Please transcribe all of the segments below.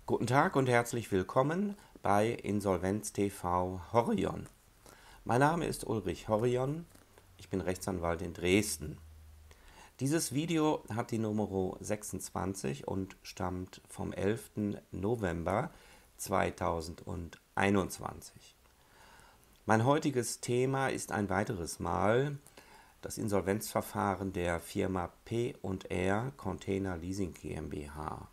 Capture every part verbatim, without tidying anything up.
Guten Tag und herzlich willkommen bei Insolvenz T V Horion. Mein Name ist Ulrich Horion, ich bin Rechtsanwalt in Dresden. Dieses Video hat die Nummer sechsundzwanzig und stammt vom elften November zweitausendeinundzwanzig. Mein heutiges Thema ist ein weiteres Mal das Insolvenzverfahren der Firma P und R Container Leasing GmbH.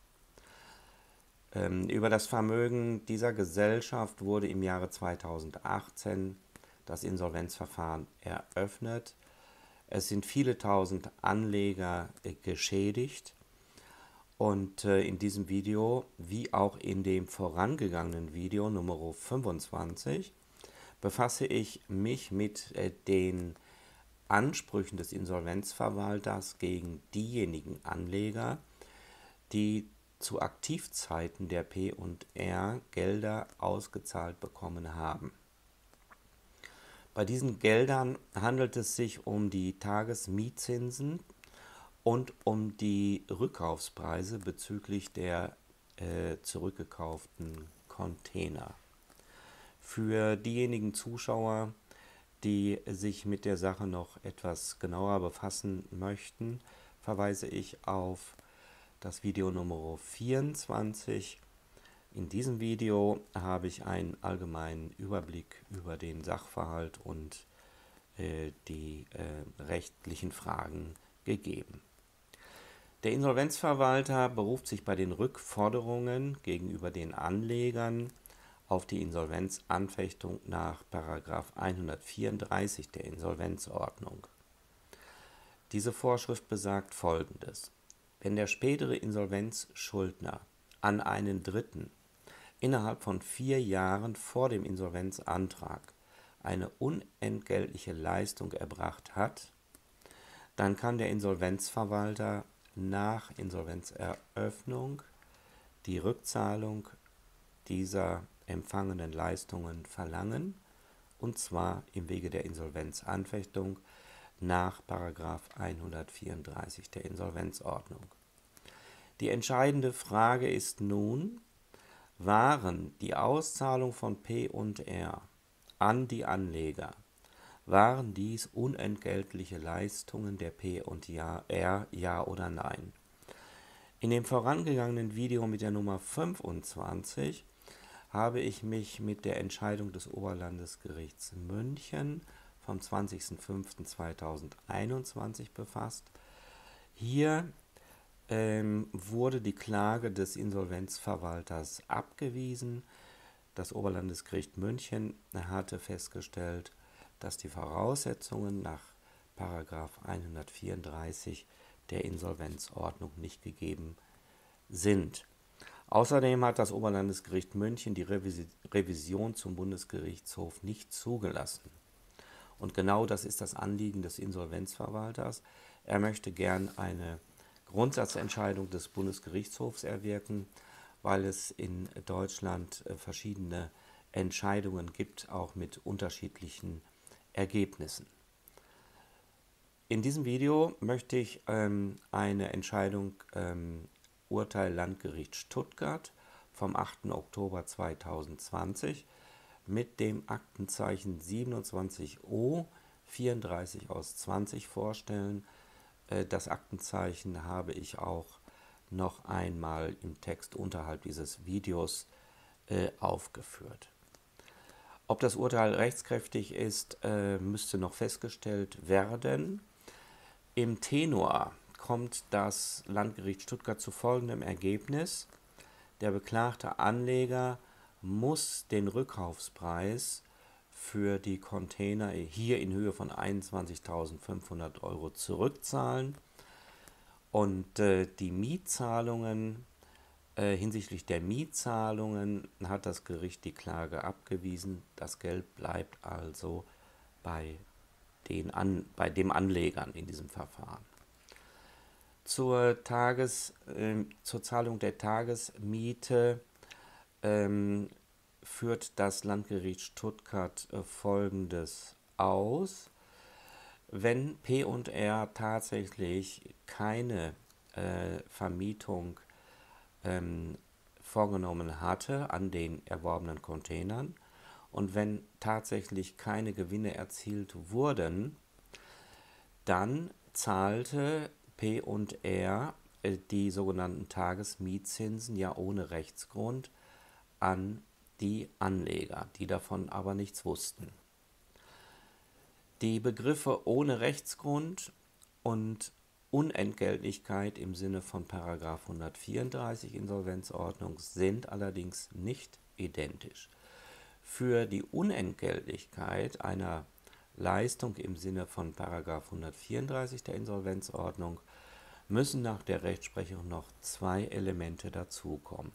Ähm, über das Vermögen dieser Gesellschaft wurde im Jahre zweitausendachtzehn das Insolvenzverfahren eröffnet. Es sind viele tausend Anleger äh, geschädigt und äh, in diesem Video, wie auch in dem vorangegangenen Video Nummer fünfundzwanzig, befasse ich mich mit äh, den Ansprüchen des Insolvenzverwalters gegen diejenigen Anleger, die zu Aktivzeiten der P und R Gelder ausgezahlt bekommen haben. Bei diesen Geldern handelt es sich um die Tagesmietzinsen und um die Rückkaufspreise bezüglich der äh, zurückgekauften Container. Für diejenigen Zuschauer, die sich mit der Sache noch etwas genauer befassen möchten, verweise ich auf das Video Nummer vierundzwanzig. In diesem Video habe ich einen allgemeinen Überblick über den Sachverhalt und äh, die äh, rechtlichen Fragen gegeben. Der Insolvenzverwalter beruft sich bei den Rückforderungen gegenüber den Anlegern auf die Insolvenzanfechtung nach Paragraph hundertvierunddreißig der Insolvenzordnung. Diese Vorschrift besagt Folgendes: Wenn der spätere Insolvenzschuldner an einen Dritten innerhalb von vier Jahren vor dem Insolvenzantrag eine unentgeltliche Leistung erbracht hat, dann kann der Insolvenzverwalter nach Insolvenzeröffnung die Rückzahlung dieser empfangenen Leistungen verlangen, und zwar im Wege der Insolvenzanfechtung nach Paragraph hundertvierunddreißig der Insolvenzordnung. Die entscheidende Frage ist nun: Waren die Auszahlung von P und R an die Anleger, waren dies unentgeltliche Leistungen der P und R, ja oder nein? In dem vorangegangenen Video mit der Nummer fünfundzwanzig habe ich mich mit der Entscheidung des Oberlandesgerichts München vom zwanzigsten fünften zweitausendeinundzwanzig befasst. Hier ähm, wurde die Klage des Insolvenzverwalters abgewiesen. Das Oberlandesgericht München hatte festgestellt, dass die Voraussetzungen nach Paragraph hundertvierunddreißig der Insolvenzordnung nicht gegeben sind. Außerdem hat das Oberlandesgericht München die Revision zum Bundesgerichtshof nicht zugelassen. Und genau das ist das Anliegen des Insolvenzverwalters. Er möchte gern eine Grundsatzentscheidung des Bundesgerichtshofs erwirken, weil es in Deutschland verschiedene Entscheidungen gibt, auch mit unterschiedlichen Ergebnissen. In diesem Video möchte ich ähm, eine Entscheidung ähm, Urteil Landgericht Stuttgart vom achten Oktober zweitausendzwanzig mit dem Aktenzeichen siebenundzwanzig O vierunddreißig aus zwanzig vorstellen. Äh, das Aktenzeichen habe ich auch noch einmal im Text unterhalb dieses Videos äh, aufgeführt. Ob das Urteil rechtskräftig ist, äh, müsste noch festgestellt werden. Im Tenor kommt das Landgericht Stuttgart zu folgendem Ergebnis: Der beklagte Anleger muss den Rückkaufspreis für die Container hier in Höhe von einundzwanzigtausendfünfhundert Euro zurückzahlen und äh, die Mietzahlungen, äh, hinsichtlich der Mietzahlungen hat das Gericht die Klage abgewiesen. Das Geld bleibt also bei, den An, bei dem Anlegern in diesem Verfahren. Zur, Tages, äh, zur Zahlung der Tagesmiete ähm, führt das Landgericht Stuttgart äh, Folgendes aus: Wenn P und R tatsächlich keine äh, Vermietung ähm, vorgenommen hatte an den erworbenen Containern. Und wenn tatsächlich keine Gewinne erzielt wurden, dann zahlte P und R äh, die sogenannten Tagesmietzinsen ja ohne Rechtsgrund an die Anleger, die davon aber nichts wussten. Die Begriffe ohne Rechtsgrund und Unentgeltlichkeit im Sinne von Paragraph hundertvierunddreißig Insolvenzordnung sind allerdings nicht identisch. Für die Unentgeltlichkeit einer Leistung im Sinne von Paragraph hundertvierunddreißig der Insolvenzordnung müssen nach der Rechtsprechung noch zwei Elemente dazukommen.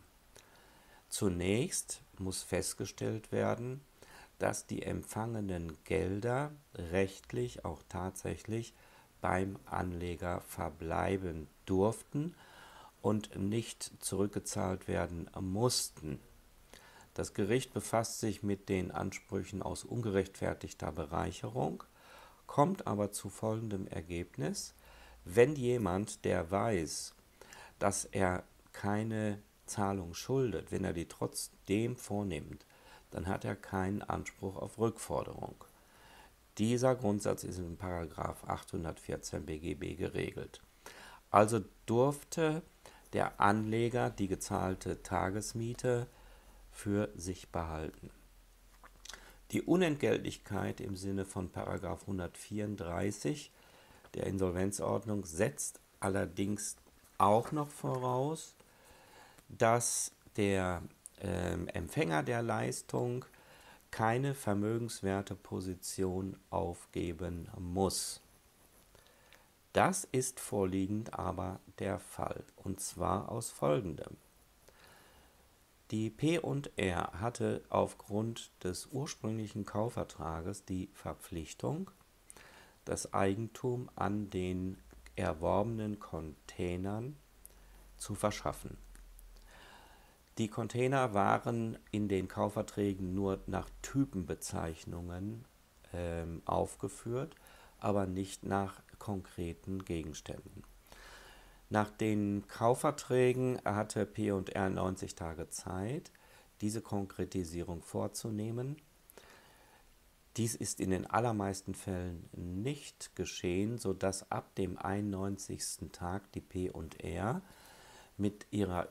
Zunächst muss festgestellt werden, dass die empfangenen Gelder rechtlich auch tatsächlich beim Anleger verbleiben durften und nicht zurückgezahlt werden mussten. Das Gericht befasst sich mit den Ansprüchen aus ungerechtfertigter Bereicherung, kommt aber zu folgendem Ergebnis: Wenn jemand, der weiß, dass er keine Zahlung schuldet, wenn er die trotzdem vornimmt, dann hat er keinen Anspruch auf Rückforderung. Dieser Grundsatz ist in Paragraph achthundertvierzehn B G B geregelt. Also durfte der Anleger die gezahlte Tagesmiete für sich behalten. Die Unentgeltlichkeit im Sinne von Paragraph hundertvierunddreißig der Insolvenzordnung setzt allerdings auch noch voraus, dass der äh, Empfänger der Leistung keine vermögenswerte Position aufgeben muss. Das ist vorliegend aber der Fall, und zwar aus folgendem. Die P und R hatte aufgrund des ursprünglichen Kaufvertrages die Verpflichtung, das Eigentum an den erworbenen Containern zu verschaffen. Die Container waren in den Kaufverträgen nur nach Typenbezeichnungen ähm, aufgeführt, aber nicht nach konkreten Gegenständen. Nach den Kaufverträgen hatte P und R neunzig Tage Zeit, diese Konkretisierung vorzunehmen. Dies ist in den allermeisten Fällen nicht geschehen, sodass ab dem einundneunzigsten Tag die P und R mit ihrer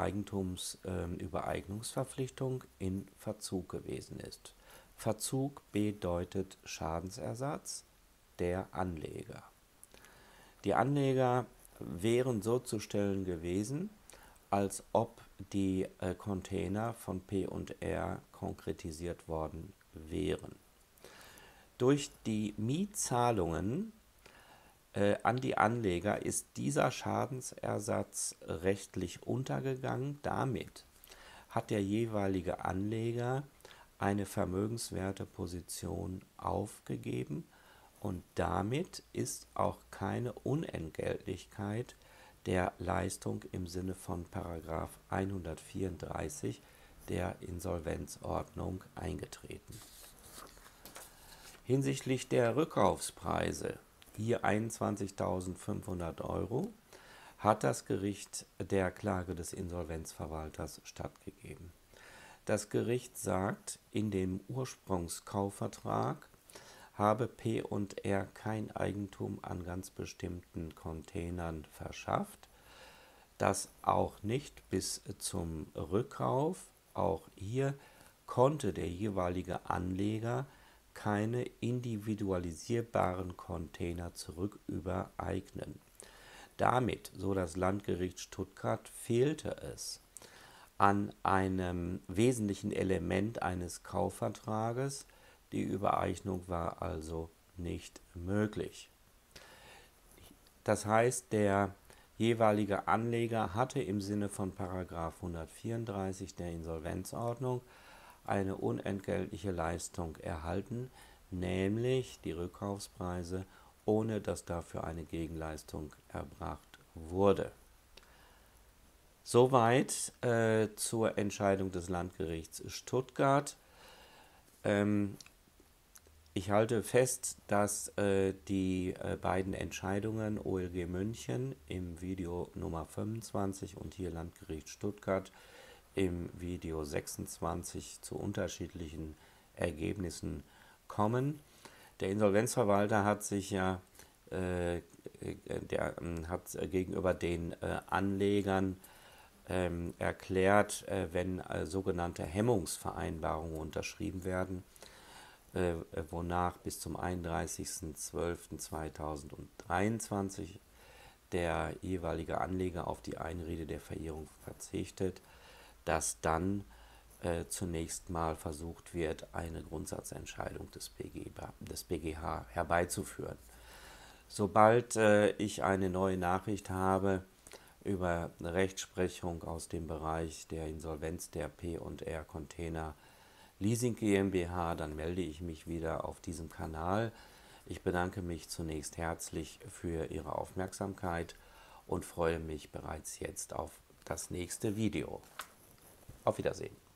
Eigentumsübereignungsverpflichtung in Verzug gewesen ist. Verzug bedeutet Schadensersatz der Anleger. Die Anleger wären so zu stellen gewesen, als ob die äh, Container von P und R konkretisiert worden wären. Durch die Mietzahlungen äh, an die Anleger ist dieser Schadensersatz rechtlich untergegangen. Damit hat der jeweilige Anleger eine vermögenswerte Position aufgegeben. Und damit ist auch keine Unentgeltlichkeit der Leistung im Sinne von Paragraph hundertvierunddreißig der Insolvenzordnung eingetreten. Hinsichtlich der Rückkaufspreise, hier einundzwanzigtausendfünfhundert Euro, hat das Gericht der Klage des Insolvenzverwalters stattgegeben. Das Gericht sagt, in dem Ursprungskaufvertrag habe P und R kein Eigentum an ganz bestimmten Containern verschafft, das auch nicht bis zum Rückkauf. Auch hier konnte der jeweilige Anleger keine individualisierbaren Container zurückübereignen. Damit, so das Landgericht Stuttgart, fehlte es an einem wesentlichen Element eines Kaufvertrages. Die Übereignung war also nicht möglich. Das heißt, der jeweilige Anleger hatte im Sinne von Paragraph hundertvierunddreißig der Insolvenzordnung eine unentgeltliche Leistung erhalten, nämlich die Rückkaufspreise, ohne dass dafür eine Gegenleistung erbracht wurde. Soweit äh, zur Entscheidung des Landgerichts Stuttgart. Ähm, Ich halte fest, dass äh, die äh, beiden Entscheidungen O L G München im Video Nummer fünfundzwanzig und hier Landgericht Stuttgart im Video sechsundzwanzig zu unterschiedlichen Ergebnissen kommen. Der Insolvenzverwalter hat sich ja äh, der, äh, hat gegenüber den äh, Anlegern ähm, erklärt, äh, wenn äh, sogenannte Hemmungsvereinbarungen unterschrieben werden, äh, wonach bis zum einunddreißigsten zwölften zweitausenddreiundzwanzig der jeweilige Anleger auf die Einrede der Verjährung verzichtet, dass dann äh, zunächst mal versucht wird, eine Grundsatzentscheidung des B G, des B G H herbeizuführen. Sobald äh, ich eine neue Nachricht habe über eine Rechtsprechung aus dem Bereich der Insolvenz der P und R Container Leasing GmbH, dann melde ich mich wieder auf diesem Kanal. Ich bedanke mich zunächst herzlich für Ihre Aufmerksamkeit und freue mich bereits jetzt auf das nächste Video. Auf Wiedersehen.